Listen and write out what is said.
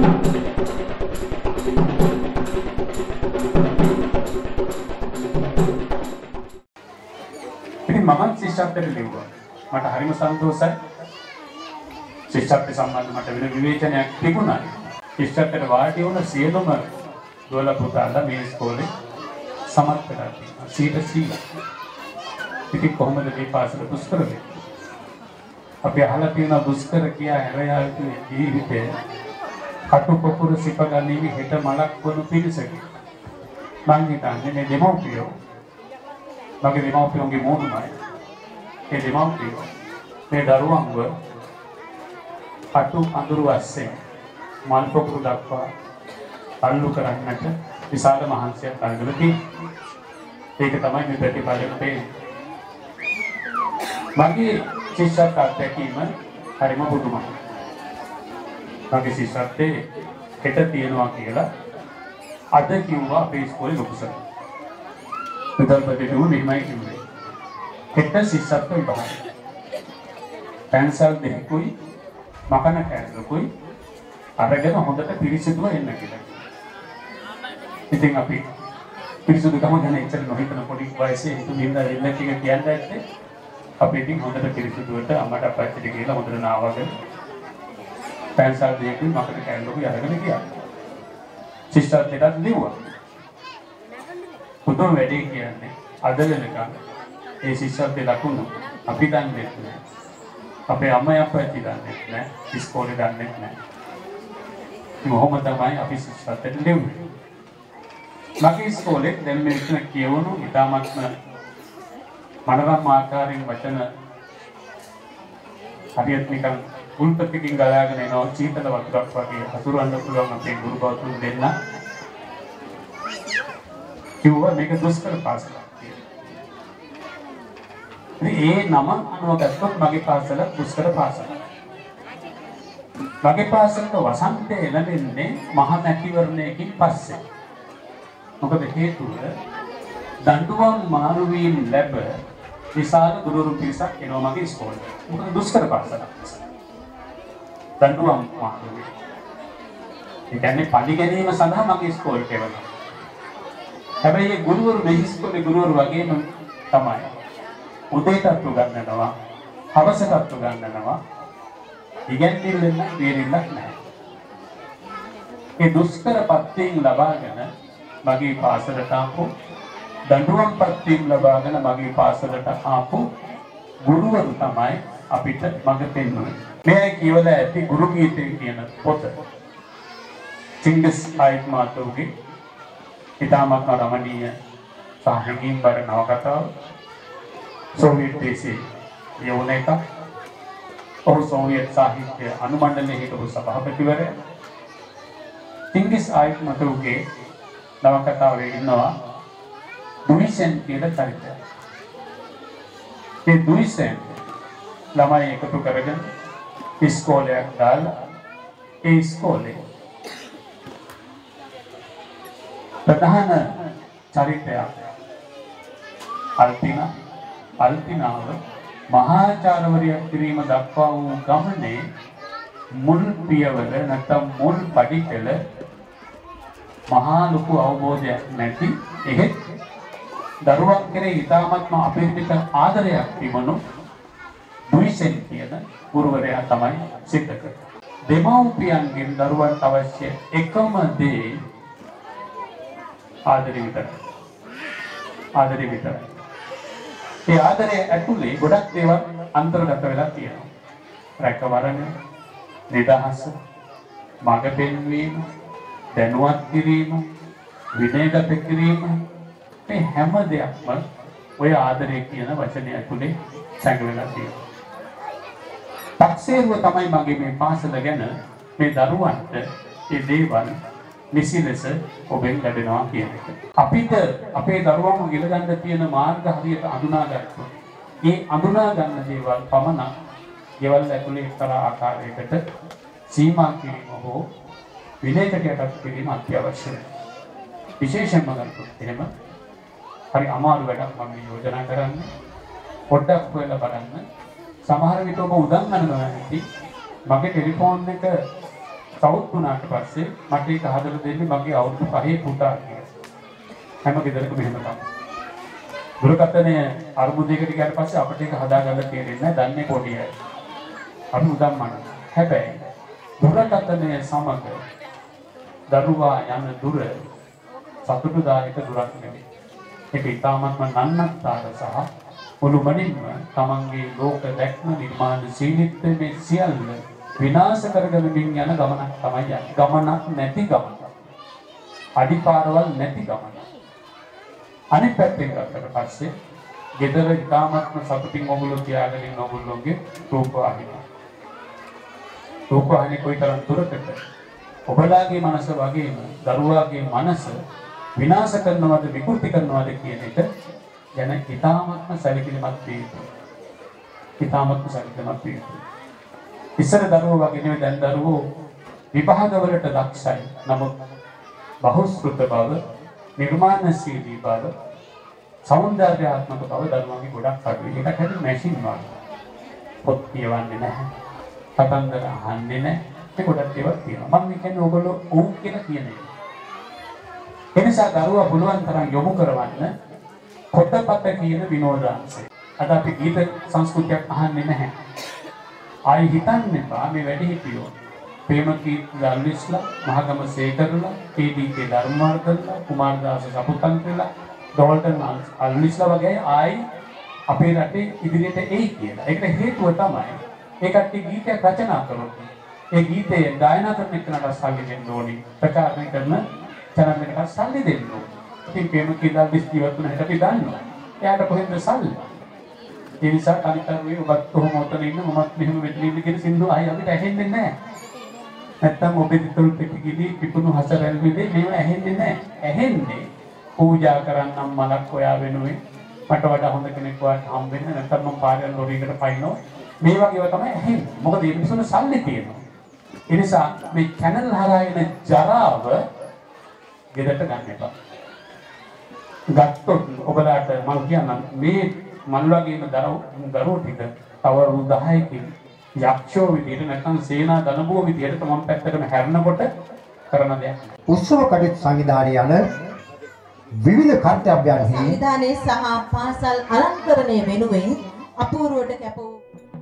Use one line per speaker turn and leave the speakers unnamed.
ඉතින් මම ශිෂ්‍යත්වයට ලිව්වා. මට හරිම සන්තෝෂයි. ශිෂ්‍යත්ව සම්බන්ධ මට වෙන විවේචනයක් තිබුණා. ශිෂ්‍යත්වයට වාඩි වුණ සියලුම දුවල පුතාලා මේ ඉස්කෝලේ සමත් වෙලා තියෙනවා. 100%. ඉතින් කොහොමද මේ පාසල දුෂ්කර වෙන්නේ? අපි අහලා තියෙන දුෂ්කර කියා හැරයාගේ ජීවිතේ කටු පොකුර සිපගන්නේ හෙට මලක් වුණු පිරිසක. මං හිතන්නේ මේ දෙමව්පියෝ මගේ දෙමව්පියන්ගේ මොහොතමයි. ඒ දෙමව්පියෝ මේ දරුවන්ව කටු අඳුරු ඇස්සේ මල් පොකුරු දක්වා අල්ලු කරන්නට විශාල මහන්සියක් අරගෙන තියෙනවා. ඒක තමයි මේ ප්‍රතිඵලෙට පේන්නේ. මගේ ශිෂ්‍යත්ව අත්දැකීම හරිම පුදුමයි. මගේ ශිෂ්‍යත්වයේ හෙට තියෙනවා කියලා අද කිව්වා අපේ ඉස්කෝලේ ලොකු සර්. විද්‍යාපතිතුමෝ මෙහෙමයි කිව්වේ. හෙට ශිෂ්‍යත්ව විභාගය. පැන්සල් දෙකකුයි මකන කෑල්ලකුයි අරගෙන හොඳට පිරිසිදුව එන්න කියලා. ඉතින් අපි පිරිසිදුකම ගැන එච්චර නොහිතන පොඩි වයසේ හිතුමින්ද එන්න කියලා කියන්නේ නැත්තේ. අපි ඉතින් හොඳට පිරිසිදුවට අම්මට අප්පච්චිට කියලා හොඳට නාවගෙන පැන්සල් දෙකකුයි මකන කෑල්ලකුයි අරගෙන ගියා. ශිෂ්‍යත්වයට ලිව්වා. පුදුම වැඩේ කියන්නේ අද වෙනකන් ඒ ශිෂ්‍යත්වයේ ලකුණු අපි දන්නේ නැහැ. අපේ අම්මා අප්පච්චි දන්නේ නැහැ. ඉස්කෝලේ දන්නේ නැහැ. මොහොම තමයි අපි ශිෂ්‍යත්වයට ලිව්වේ. මගේ ඉස්කෝලේ දැන් මේ විතර කියවුණු ඉතාමත්ම මනරම් ආකාරයෙන් වචන හරියට නිකන් උල්පතකින් ගලාගෙන එනවා චීතල වතුරක් වගේ හසුරවන්න පුළුවන් අපේ ගුරු බෞද්ධුන් දෙන්න. කිව්වා මේක දුෂ්කර පාසලක් කියලා. ඒ නම අනුව ගත්තොත් මගේ පාසල දුෂ්කර පාසලක්. මගේ පාසලට වසන්තය එළඹෙන්නේ මහ මැතිවරණයකින් පස්සේ. මොකද හේතුව දඬුවම් මාරු වීම ලැබ විශාල ගුරුවරු පිරිසක් එනවා මගේ ඉස්කෝලේට. මොකද දුෂ්කර පාසලක්. දඬුවම් මාරු වීම. ඒ කියන්නේ පඩි ගැනීම සඳහා මගේ ඉස්කෝලේට එනවා. හැබැයි ඒ ගුරුවරු මේ ඉස්කෝලේ ගුරුවරු වගේම තමයි. උදේටත් උගන්වනවා, හවසටත් උගන්වනවා. ඉගෙනීමෙන් දෙයක් නැහැ. ඒ දුෂ්කර පත්වීම් ලබාගෙන මගේ පාසලට ආපු දඬුවම් පත්වීම් ලබාගෙන මගේ පාසලට ආපු ගුරුවරු තමයි අපිට මඟ පෙන්වන්නේ. මේ කියවලා ඇති ගුරු ගීතය කියන පොත. චිංගස් ආයිත් මාතෝගේ ඉතාමත් රමණීය සාහිත්‍යයෙන් බර නවකතාව. සෝවියට් දේශයේ යවන එක. ඔහු සෝවියට් සාහිත්‍ය අනුමණ්ඩලයේ හිටපු සභාපතිවරයා. චිංගස් ආයිත් මාතෝගේ නවකතාවේ ඉන්නවා දුයිසෙන් කියලා චරිතයක්. ඒ දුයිසෙන් ළමයි එකතු කරගෙන ඉස්කෝලයක් දාලා ඒ ඉස්කෝලේ ප්‍රධාන චරිතයක් අල්පිනාව මහාචාර්යවරියක් කිරීම දක්වා වූ ගමනේ මුල් පියවර නැත්නම් මුල් පඩිපෙළ මහා ලොකු අවබෝධයක් නැති එහෙත් දරුවන් කෙරෙහි ඉතාමත්ම අපරිමිත ආදරයක් තිබුණු දුයිසෙන් කියන ගුරුවරයා තමයි සිද්ධ කරන්නේ. දෙමව්පියන්ගෙන් දරුවන්ට අවශ්‍ය එකම දේ ආදරය විතරයි. ආදරය විතරයි. ඒ ආදරය ඇතුලේ ගොඩක් දේවල් අන්තර්ගත වෙලා තියෙනවා. රැකවරණ, නිදහස, මඟ පෙන්වීම, දැනුවත් කිරීම, විනයගත කිරීම මේ හැම දෙයක්ම ඔය ආදරය කියන වචනේ ඇතුලේ සැඟවෙලා තියෙනවා. 탁සේරුව තමයි මගේ මේ පාසල ගැන මේ දරුවන්ට මේ දේවල් නිසි ලෙස ඔබෙන් ලැබෙනවා කියන එක. අපිට අපේ දරුවන්ව ඉගෙන ගන්න තියෙන මාර්ග හරියට අඳුනා ගන්නොත් මේ අඳුනා ගන්න දේවල් පමණ ගෙවල් ඇතුලේ එක්තරා ආකාරයකට සීමා කිරීම හෝ විනයකට යටත් කිරීම අත්‍යවශ්‍යයි. විශේෂයෙන්ම ගත්තොත් එහෙම හරි අමාරු වැඩක් මම යෝජනා කරන්නේ. පොඩ්ඩක් හොයලා බලන්න. සමහර විට ඔබ උදන් ගන්නවා නැති මගේ ටෙලිෆෝන් එක සවුත් වුණාට පස්සේ මට ඒක හදලා දෙන්නේ මගේ අවුරුදු 5 පුතා කියලා. හැම ගෙදරකම එහෙම තමයි. දුරකථනය අරුමුදයකට ගියාට පස්සේ අපිට ඒක හදාගන්න තේරෙන්නේ නැහැ. දන්නේ පොඩි අය. අපි උදම්මන. හැබැයි දුරකථනය සමග දරුවා යන දුර සතුටුදායක දුරක් නෙවෙයි. ඒක ඉතාමත්ම නන්නත්තර සහ මුළුමනින්ම තමන්ගේ ලෝක දැක්ම නිර්මාණශීලීත්වය මේ සියල්ල විනාශ කරගමින් යන ගමනක් තමයි යන්නේ. ගමනක් නැති ගමනක්. අඩිපාරවල් නැති ගමනක්. අනිත් පැත්තෙන් ගත්තට පස්සේ ගෙදර ඉතාමත්ම සතුටින් ඔගොල්ලෝ තියාගෙන ඉන්න ඔගොල්ලෝගේ රූපවාහිනිය. රූපවාහිනිය කොයිතරම් දුරකට ඔබලාගේ මනස වගේම දරුවාගේ මනස විනාශ කරනවද විකෘති කරනවද කියන එක ගැන ඉතාමත්ම සැලකිලිමත් විය යුතුයි. ඉතාමත්ම සැලකිලිමත් විය යුතුයි. ඉස්සර දරුවෝ වගේ නෙවෙයි දැන් දරුවෝ විභාගවලට දක්ෂයි. නමුත් බහුශ්‍රෘත බව, නිර්මාණශීලී බව, සෞන්දර්යාත්මක බව දරුවන්ගේ ගොඩක් අඩුයි. ඒකට හරි මැෂින් වගේ. පොත් කියවන්නේ නැහැ. කතන්දර අහන්නේ නැහැ. ඒ ගොඩක් ඒවා තියෙනවා. මම කියන්නේ ඔයගොල්ලෝ ඔව් කියලා කියන එක. එනිසා දරුවා පුළුවන් තරම් යොමු කරවන්න පොතපත කියන විනෝදාංශය. අද අපි ගීත සංස්කෘතියක් අහන්නේ නැහැ. ආයි හිතන්න එපා මේ වැඩිහිටියෝ ප්‍රේමකීර්ති දල්විස්ලා, මහගම සේකරලා, කේ.ඩී.කේ ධර්මවර්ධනලා, කුමාරදාස සපුතන්ත්‍රලා, ඩෝල්ටන් අල්විස්ලා වගේ ආයි අපේ රටේ ඉදිරියට එයි කියලා. ඒකට හේතුව තමයි ඒ කට්ටිය ගීතයක් රචනා කරොත් ඒ ගීතය ගායනා කරන එකට සල්ලි දෙන්න ඕනි. ප්‍රචාරණය කරන චැනල් එකට සල්ලි දෙන්න ඕනි. ඉතින් ප්‍රේමකීර්ති දල්විස් ජීවත් වෙන හැටි දන්නවා. එයාට කොහෙන්ද සල්ලි? ඒ නිසා කලිතරුවේ ඔබත් කොහොම උතන ඉන්න මමත් මෙහෙම වෙන්න කියන සින්දු ආයි අපිට ඇහෙන්නේ නැහැ. නැත්තම් ඔබේ දිතොල් පිටිගිලි පිපුණු හසරල් විදේ මේව ඇහෙන්නේ නැහැ. ඇහෙන්නේ පූජා කරන්නම් මලක් ඔයා වෙනුවෙන් මට වඩා හොඳ කෙනෙක් වාට හම් වෙන්න නැත්තම් මම පාරේ ලොරියකට පයින්නෝ මේ වගේ ඒවා තමයි ඇහෙන්නේ. මොකද මේ මිනිස්සුන්ට සල්ලි තියෙනවා. ඒ නිසා මේ channel හරහා එන ජරාව ගෙදරට ගන්න එපා. ගත්තොත් ඔබලාට මම කියන්නම් මේ මල් වගේම දරුවෝ ටික තව 10කින් යක්ෂෝ විදියට නැත්නම් සේනා දනබුව විදියට තමන් පැත්තටම හැරෙනකොට කරන දෙයක්.
උත්සව කටයුතු සංවිධානයේ යන විවිධ කර්තව්‍යයන්හි
සංවිධානයේ සහ පාසල් අලංකරණය වෙනුවෙන් අපූර්වට කැප වූ